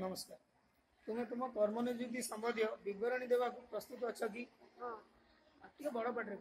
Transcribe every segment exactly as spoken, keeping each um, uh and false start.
नमस्कार तुम्हें तुम कर्म नियुक्ति संबंधी विवरणी देवा प्रस्तुत अच्छा कि बड़ पाटे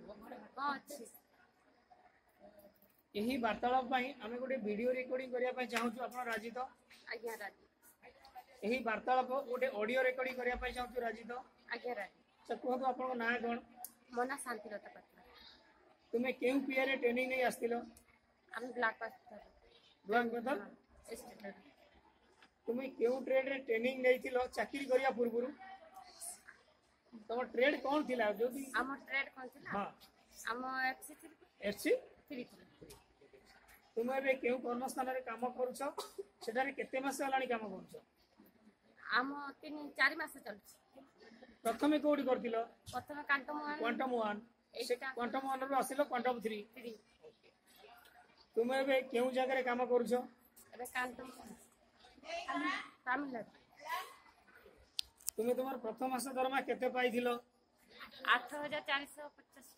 यही वार्तालाप आम गोटे वीडियो रिकॉर्डिंग करने चाहूँ आप राजी तो आज्ञा राजी यही वार्तालाप गोटे ऑडियो रिकॉर्डिंग करने चाहूँ राजी तो आज्ञा राजी अच्छा कहतु आप ना कौन मो ना शांतिलता पात्र तुम्हें क्यों पीआर ट्रेनिंग नहीं आसतिल आम ब्लैक पास ब्लैक पथर तुम्हें क्यों ट्रेड रे ट्रेनिंग नहीं चाकरी करिया पूर्व तुम ट्रेड कौन थिला जो भी आम ट्रेड कौन थिला हां आम एफसी थ्री एफसी थ्री तुम एबे क्यों कर्मस्थान रे काम करूछो सेटा रे केते मास हलानी काम करूछो आम तीन चार मास चलछि प्रथमे कोडी करतिलो प्रथमे क्वांटम वन क्वांटम वन एटा क्वांटम वन रो आसिलो क्वांटम थ्री थ्री तुम एबे क्यों जगह रे काम करूछो एबे क्वांटम तमिलनाडु तुम्हें तुम्हार प्रथम मास दरमा केते पाइथिलो आठ हजार चार सौ पचास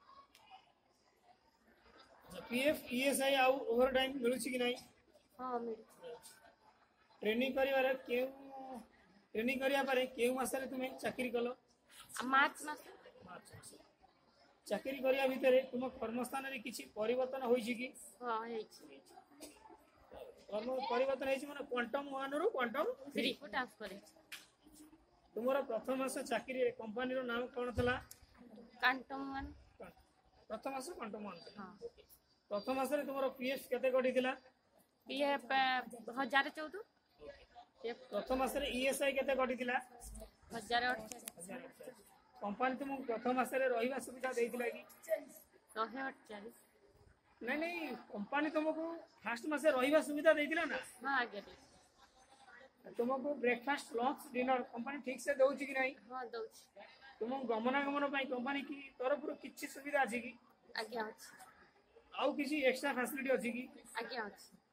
पीएफ ईएसआई आउ ओवर टाइम मिलुछि कि नहीं हां मिल ट्रेनिंग करिवारे केउ ट्रेनिंग करिया पारे केउ मासरे तुम्हें चाकरी कलो मार्च मास मार्च चाकरी करिया भितरे तुम कर्मस्थान रे किछि परिवर्तन होइछि कि हां हेछि कर्म परिवर्तन हेछि माने क्वांटम वन रो क्वांटम थ्री को ट्रांसफर हेछि तुमरो प्रथम मास चाकरी कंपनी रो नाम कोन थला क्वांटम वन प्रथम मास क्वांटम वन हां प्रथम मास रे तुमरो पीएफ केते कटी थिला पीएफ हजार चौदह प्रथम मास रे ईएसआई केते कटी थिला हजार अड़चालीस कंपनी तुमको प्रथम मास रे रहिबा सुविधा देइथिला कि शहे अड़चालीस नहीं नहीं कंपनी तुमको फर्स्ट मासे रहिबा सुविधा देइथिला ना हां आगे तुमको ब्रेकफास्ट लंच डिनर कंपनी ठीक से दउछि कि नहीं हां दउछि तुम गमनागमन पई कंपनी की तरफ रो किछि सुविधा अछि कि आगे अछि आउ किछि एक्स्ट्रा फैसिलिटी अछि कि आगे अछि